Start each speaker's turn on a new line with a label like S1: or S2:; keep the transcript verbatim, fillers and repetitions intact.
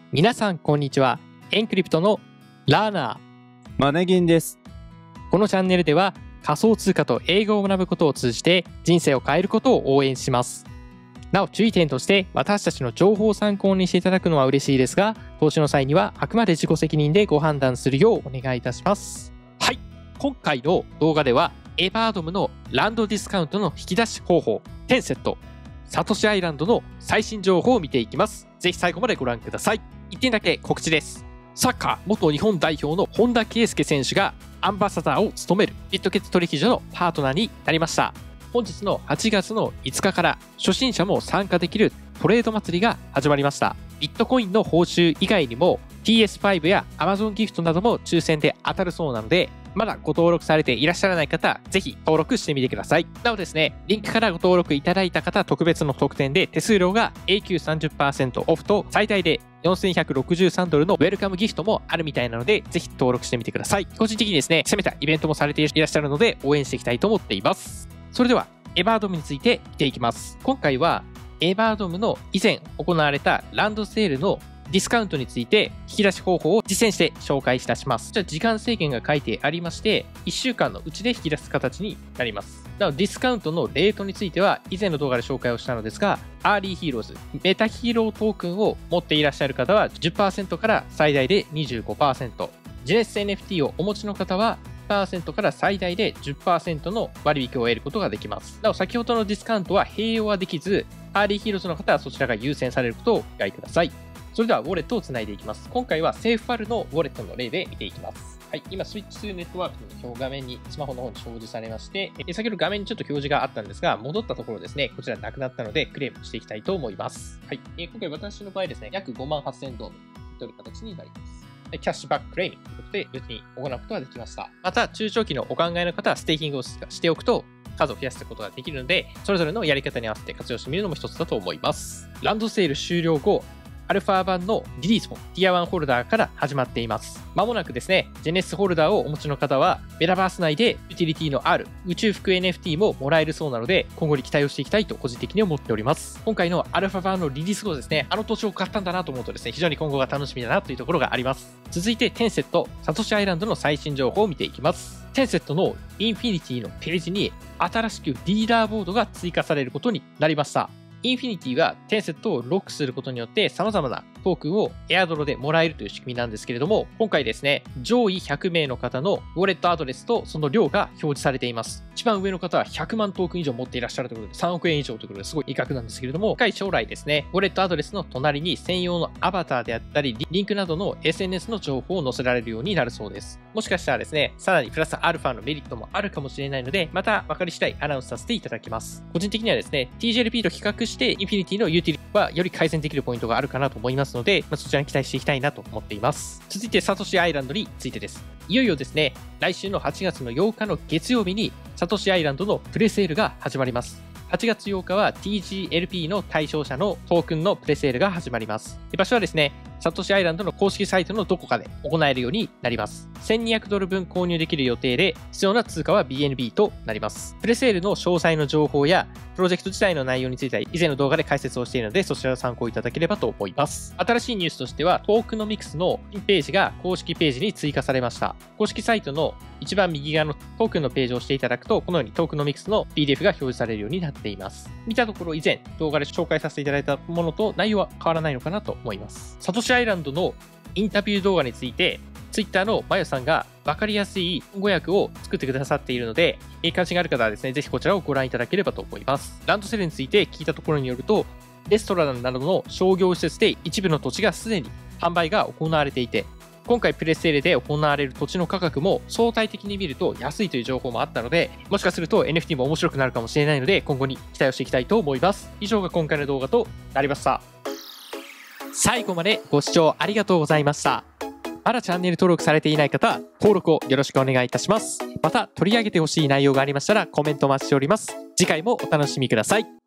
S1: 皆さんこんにちは。エンクリプトのラーナー
S2: マネギンです。
S1: このチャンネルでは仮想通貨と英語を学ぶことを通じて人生を変えることを応援します。なお注意点として私たちの情報を参考にしていただくのは嬉しいですが、投資の際にはあくまで自己責任でご判断するようお願いいたします。はい、今回の動画ではエバードムのランドディスカウントの引き出し方法、テンセット、サトシアイランドの最新情報を見ていきます。ぜひ最後までご覧ください。いってんだけ告知です。サッカー元日本代表の本田圭佑選手がアンバサダーを務めるビットケツ取引所のパートナーになりました。本日のはちがつのいつかから初心者も参加できるトレード祭りが始まりました。ビットコインの報酬以外にも ティーエスファイブ や Amazon ギフトなども抽選で当たるそうなので、まだご登録されていらっしゃらない方、ぜひ登録してみてください。なおですね、リンクからご登録いただいた方特別の特典で手数料が永久 さんじゅっパーセント オフと最大でよんせんひゃくろくじゅうさんドルのウェルカムギフトもあるみたいなので、ぜひ登録してみてください。個人的にですね、攻めたイベントもされていらっしゃるので応援していきたいと思っています。それではエバードムについて見ていきます。今回はエバードムの以前行われたランドセールのディスカウントについて引き出し方法を実践して紹介いたします。じゃあ時間制限が書いてありまして、いっしゅうかんのうちで引き出す形になります。なおディスカウントのレートについては以前の動画で紹介をしたのですが、アーリーヒーローズ、メタヒーロートークンを持っていらっしゃる方は じゅっパーセント から最大で にじゅうごパーセント、ジェネシス エヌエフティー をお持ちの方はじゅっパーセントから最大で じゅっパーセント の割引を得ることができます。なお先ほどのディスカウントは併用はできず、アーリーヒーローズの方はそちらが優先されることをご理解ください。それではウォレットをつないでいきます。今回はセーフファルのウォレットの例で見ていきます。はい、今スイッチツーネットワークの画面にスマホの方に表示されまして、先ほど画面にちょっと表示があったんですが、戻ったところですね、こちらなくなったのでクレームしていきたいと思います。はい、今回私の場合ですね、約ごまんはっせんドームという形になります。キャッシュバッククレーミングということで、別に行うことができました。また、中長期のお考えの方は、ステーキングをしておくと、数を増やすことができるので、それぞれのやり方に合わせて活用してみるのも一つだと思います。ランドセール終了後、アルファ版のリリースもティアワンホルダーから始まっています。まもなくですね、ジェネシスホルダーをお持ちの方は、メタバース内でユーティリティのある宇宙服 エヌエフティー ももらえるそうなので、今後に期待をしていきたいと個人的に思っております。今回のアルファ版のリリース後ですね、あの土地を買ったんだなと思うとですね、非常に今後が楽しみだなというところがあります。続いてテンセット、サトシアイランドの最新情報を見ていきます。テンセットのインフィニティのページに新しくリーダーボードが追加されることになりました。インフィニティはテンセットをロックすることによって様々なトークンをエアドロでもらえるという仕組みなんですけれども、今回ですね、上位ひゃくめいの方のウォレットアドレスとその量が表示されています。一番上の方はひゃくまんトークン以上持っていらっしゃるということでさんおくえん以上ということですごい威嚇なんですけれども、近い将来ですね、ウォレットアドレスの隣に専用のアバターであったり、リンクなどの エスエヌエス の情報を載せられるようになるそうです。もしかしたらですね、さらにプラスアルファのメリットもあるかもしれないので、また分かり次第アナウンスさせていただきます。個人的にはですね、ティージェーエルピー と比較してインフィニティのユーティリティはより改善できるポイントがあるかなと思いますので、まあ、そちらに期待していきたいなと思っています。続いてサトシアイランドについてです。いよいよですね、来週のはちがつのようかの月曜日にサトシアイランドのプレセールが始まります。はちがつようかは ティージーエルピー の対象者のトークンのプレセールが始まります。場所はですね、サトシアイランドの公式サイトのどこかで行えるようになります。せんにひゃくドルぶん購入できる予定で、必要な通貨は ビーエヌビー となります。プレセールの詳細の情報や、プロジェクト自体の内容については以前の動画で解説をしているので、そちらを参考いただければと思います。新しいニュースとしては、トークノミクスのページが公式ページに追加されました。公式サイトの一番右側のトークンのページを押していただくと、このようにトークノミクスの ピーディーエフ が表示されるようになっています。見たところ以前、動画で紹介させていただいたものと内容は変わらないのかなと思います。サトシアイランドのインタビュー動画について、Twitter のマヨさんが分かりやすい語訳を作ってくださっているので、関心がある方はですね、ぜひこちらをご覧いただければと思います。ランドセルについて聞いたところによると、レストランなどの商業施設で一部の土地がすでに販売が行われていて、今回プレセールで行われる土地の価格も相対的に見ると安いという情報もあったので、もしかすると エヌエフティー も面白くなるかもしれないので、今後に期待をしていきたいと思います。以上が今回の動画となりました。最後までご視聴ありがとうございました。まだチャンネル登録されていない方は登録をよろしくお願いいたします。また取り上げてほしい内容がありましたらコメントお待ちしております。次回もお楽しみください。